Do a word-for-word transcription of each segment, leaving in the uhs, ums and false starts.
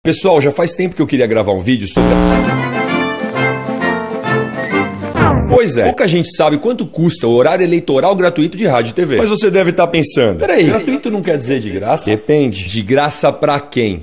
Pessoal, já faz tempo que eu queria gravar um vídeo sobre... Pois é, pouca gente sabe quanto custa o horário eleitoral gratuito de rádio e T V. Mas você deve estar pensando, peraí, gratuito não quer dizer de graça? Depende. De graça pra quem?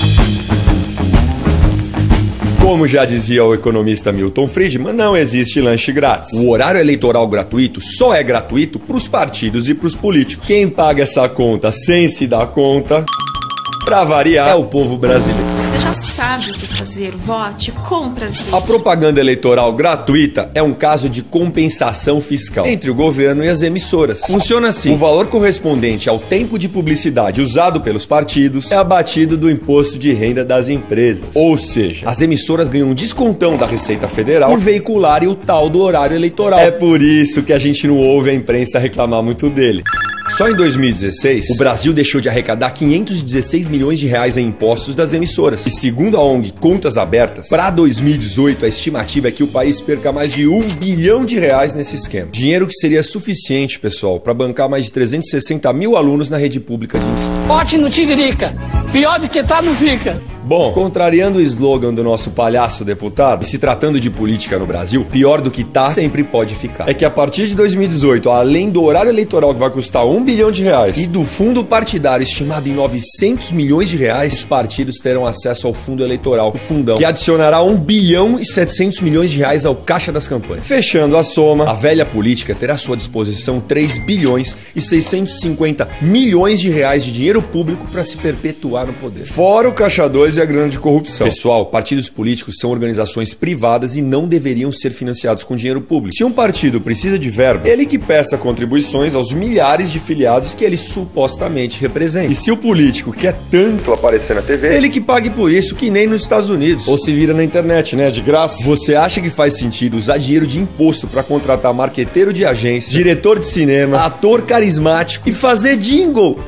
Como já dizia o economista Milton Friedman, não existe lanche grátis. O horário eleitoral gratuito só é gratuito pros partidos e pros políticos. Quem paga essa conta sem se dar conta, pra variar, é o povo brasileiro. Você já sabe o que fazer. Vote com prazer. A propaganda eleitoral gratuita é um caso de compensação fiscal entre o governo e as emissoras. Funciona assim: o valor correspondente ao tempo de publicidade usado pelos partidos é abatido do imposto de renda das empresas. Ou seja, as emissoras ganham um descontão da Receita Federal por veicularem o tal do horário eleitoral. É por isso que a gente não ouve a imprensa reclamar muito dele. Só em dois mil e dezesseis, o Brasil deixou de arrecadar quinhentos e dezesseis milhões de reais em impostos das emissoras. E segundo a O N G Contas Abertas, para dois mil e dezoito a estimativa é que o país perca mais de um bilhão de reais nesse esquema. Dinheiro que seria suficiente, pessoal, para bancar mais de trezentos e sessenta mil alunos na rede pública de ensino. Bote no Tigrica, pior do que tá não fica. Bom, contrariando o slogan do nosso palhaço deputado, e se tratando de política no Brasil, pior do que tá, sempre pode ficar. É que a partir de dois mil e dezoito, além do horário eleitoral que vai custar um bilhão de reais e do fundo partidário estimado em novecentos milhões de reais, os partidos terão acesso ao fundo eleitoral, o fundão, que adicionará um bilhão e setecentos milhões de reais ao caixa das campanhas. Fechando a soma, a velha política terá à sua disposição três bilhões e seiscentos e cinquenta milhões de reais de dinheiro público para se perpetuar no poder. Fora o caixa dois e a grana de corrupção. Pessoal, partidos políticos são organizações privadas e não deveriam ser financiados com dinheiro público. Se um partido precisa de verba, ele que peça contribuições aos milhares de filiados que ele supostamente representa. E se o político quer tanto aparecer na T V, ele que pague por isso, que nem nos Estados Unidos. Ou se vira na internet, né? De graça. Você acha que faz sentido usar dinheiro de imposto para contratar marqueteiro de agência, diretor de cinema, ator carismático e fazer jingle?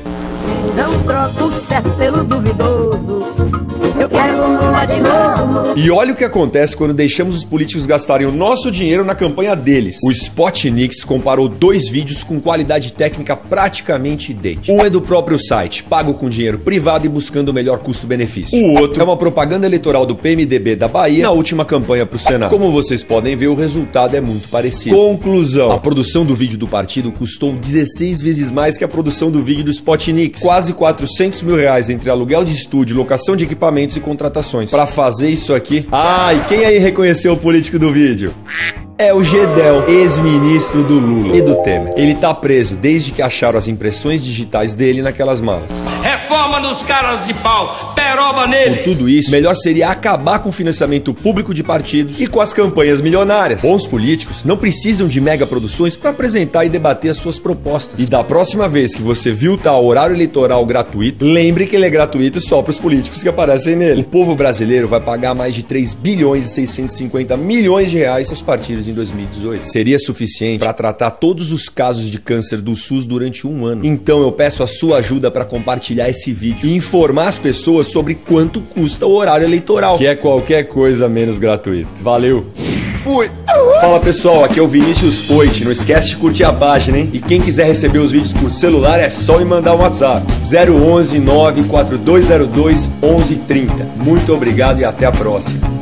Não troco o certo pelo duvidoso. Eu quero um lá de novo. E olha o que acontece quando deixamos os políticos gastarem o nosso dinheiro na campanha deles. O Spotnix comparou dois vídeos com qualidade técnica praticamente idêntica. Um é do próprio site, pago com dinheiro privado e buscando o melhor custo-benefício. O outro é uma propaganda eleitoral do P M D B da Bahia na última campanha pro Senado. Como vocês podem ver, o resultado é muito parecido. Conclusão: a produção do vídeo do partido custou dezesseis vezes mais que a produção do vídeo do Spotnix. Quase quatrocentos mil reais entre aluguel de estúdio, locação de equipamentos e contratações. Pra fazer isso aqui... Ah, e quem aí reconheceu o político do vídeo? É o Gedel, ex-ministro do Lula e do Temer. Ele tá preso desde que acharam as impressões digitais dele naquelas malas. Reforma nos caras de pau, peroba nele. Por tudo isso, melhor seria acabar com o financiamento público de partidos e com as campanhas milionárias. Bons políticos não precisam de mega produções para apresentar e debater as suas propostas. E da próxima vez que você viu tal horário eleitoral gratuito, lembre que ele é gratuito só para os políticos que aparecem nele. O povo brasileiro vai pagar mais de três bilhões e seiscentos e cinquenta milhões de reais aos partidos em dois mil e dezoito. Seria suficiente para tratar todos os casos de câncer do SUS durante um ano. Então eu peço a sua ajuda para compartilhar esse vídeo e informar as pessoas sobre quanto custa o horário eleitoral, que é qualquer coisa menos gratuito. Valeu! Fui! Fala pessoal, aqui é o Vinícius Poit. Não esquece de curtir a página, hein? E quem quiser receber os vídeos por celular é só me mandar um WhatsApp: zero onze nove quatro dois zero dois onze trinta. Muito obrigado e até a próxima.